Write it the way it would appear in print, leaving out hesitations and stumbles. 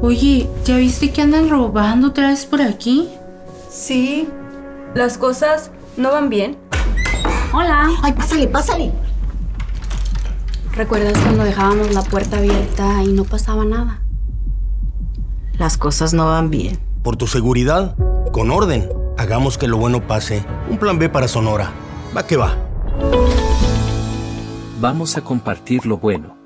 Oye, ¿ya viste que andan robando otra vez por aquí? Sí, las cosas no van bien. Hola. Ay, pásale, pásale. ¿Recuerdas cuando dejábamos la puerta abierta y no pasaba nada? Las cosas no van bien. Por tu seguridad, con orden, hagamos que lo bueno pase. Un plan B para Sonora. Va que va. Vamos a compartir lo bueno.